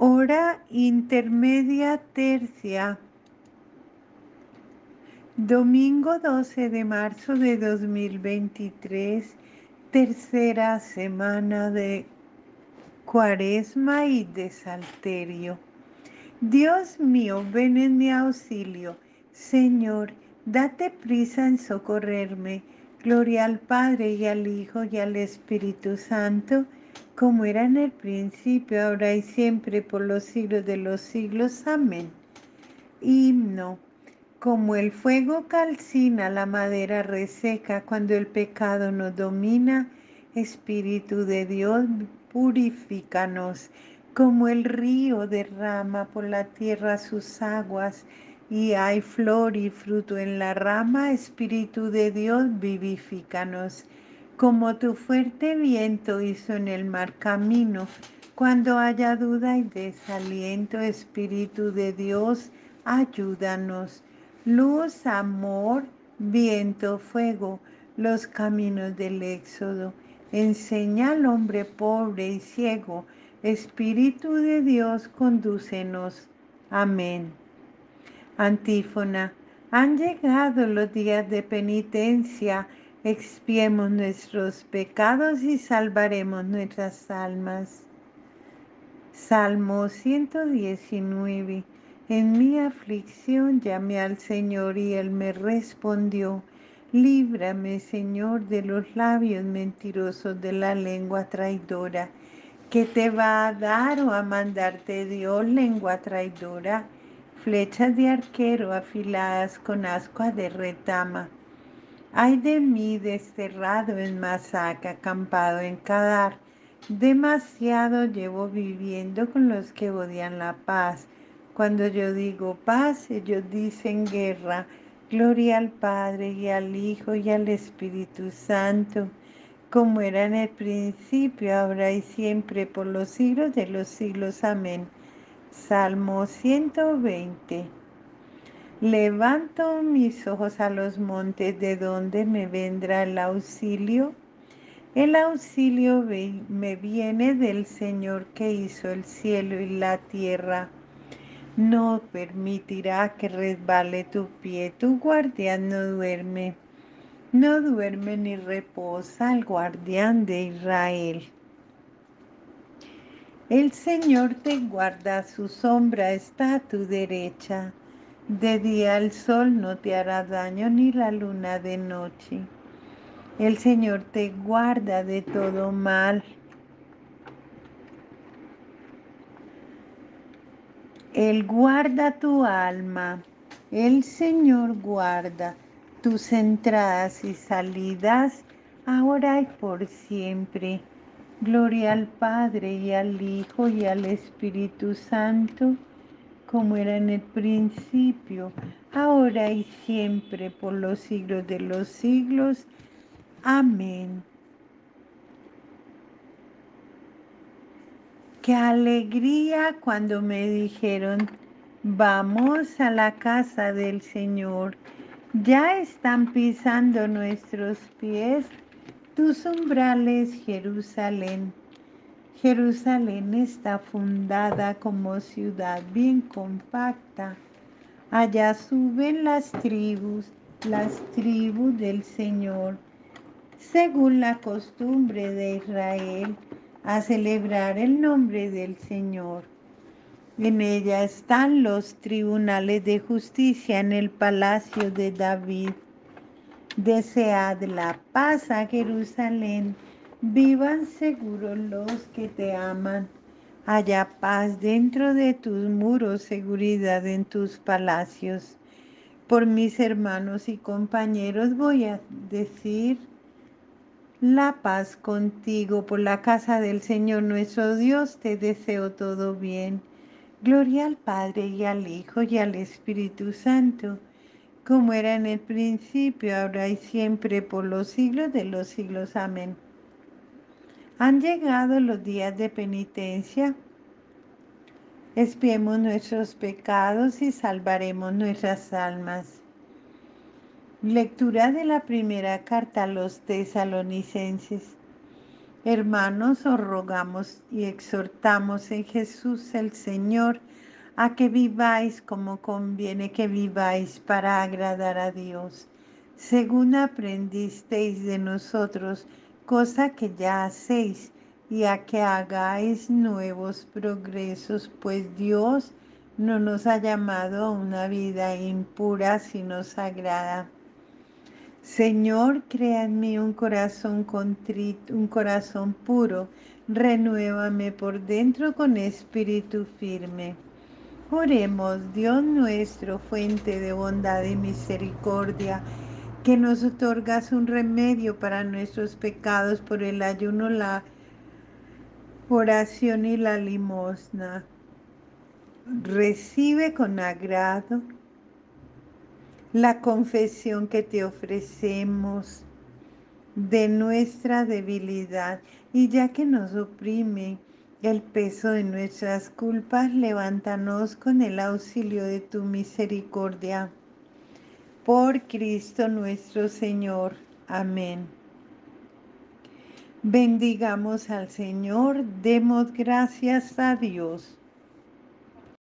Hora intermedia tercia, domingo 12 de marzo de 2023, tercera semana de Cuaresma y de Salterio. Dios mío, ven en mi auxilio. Señor, date prisa en socorrerme. Gloria al Padre y al Hijo y al Espíritu Santo, como era en el principio, ahora y siempre, por los siglos de los siglos. Amén. Himno. Como el fuego calcina la madera reseca cuando el pecado nos domina, Espíritu de Dios, purifícanos. Como el río derrama por la tierra sus aguas y hay flor y fruto en la rama, Espíritu de Dios, vivifícanos. Como tu fuerte viento hizo en el mar camino, cuando haya duda y desaliento, Espíritu de Dios, ayúdanos. Luz, amor, viento, fuego, los caminos del éxodo. Enseña al hombre pobre y ciego. Espíritu de Dios, condúcenos. Amén. Antífona. Han llegado los días de penitencia. Expiemos nuestros pecados y salvaremos nuestras almas. Salmo 119. En mi aflicción llamé al Señor y Él me respondió. Líbrame, Señor, de los labios mentirosos, de la lengua traidora. ¿Qué te va a dar o a mandarte Dios, lengua traidora? Flechas de arquero afiladas con ascua de retama. Ay de mí, desterrado en Masaca, acampado en Cadar. Demasiado llevo viviendo con los que odian la paz. Cuando yo digo paz, ellos dicen guerra. Gloria al Padre y al Hijo y al Espíritu Santo, como era en el principio, ahora y siempre, por los siglos de los siglos. Amén. Salmo 120. Levanto mis ojos a los montes, ¿de donde me vendrá el auxilio? El auxilio me viene del Señor que hizo el cielo y la tierra. No permitirá que resbale tu pie, tu guardián no duerme. No duerme ni reposa el guardián de Israel. El Señor te guarda, su sombra está a tu derecha. De día el sol no te hará daño ni la luna de noche. El Señor te guarda de todo mal. Él guarda tu alma. El Señor guarda tus entradas y salidas, ahora y por siempre. Gloria al Padre y al Hijo y al Espíritu Santo, como era en el principio, ahora y siempre, por los siglos de los siglos. Amén. Qué alegría cuando me dijeron, vamos a la casa del Señor. Ya están pisando nuestros pies tus umbrales, Jerusalén. Jerusalén está fundada como ciudad bien compacta. Allá suben las tribus del Señor, según la costumbre de Israel, a celebrar el nombre del Señor. En ella están los tribunales de justicia en el palacio de David. Desead la paz a Jerusalén, vivan seguros los que te aman. Haya paz dentro de tus muros, seguridad en tus palacios. Por mis hermanos y compañeros voy a decir la paz contigo. Por la casa del Señor nuestro Dios te deseo todo bien. Gloria al Padre y al Hijo y al Espíritu Santo, como era en el principio, ahora y siempre, por los siglos de los siglos. Amén. Han llegado los días de penitencia. Expiemos nuestros pecados y salvaremos nuestras almas. Lectura de la primera carta a los tesalonicenses. Hermanos, os rogamos y exhortamos en Jesús el Señor a que viváis como conviene que viváis para agradar a Dios, según aprendisteis de nosotros, cosa que ya hacéis, y a que hagáis nuevos progresos, pues Dios no nos ha llamado a una vida impura, sino sagrada. Señor, crea en mí un corazón contrito, un corazón puro. Renuévame por dentro con espíritu firme. Oremos, Dios nuestro, fuente de bondad y misericordia, que nos otorgas un remedio para nuestros pecados por el ayuno, la oración y la limosna. Recibe con agrado la confesión que te ofrecemos de nuestra debilidad, y ya que nos oprime el peso de nuestras culpas, levántanos con el auxilio de tu misericordia. Por Cristo nuestro Señor. Amén. Bendigamos al Señor, demos gracias a Dios.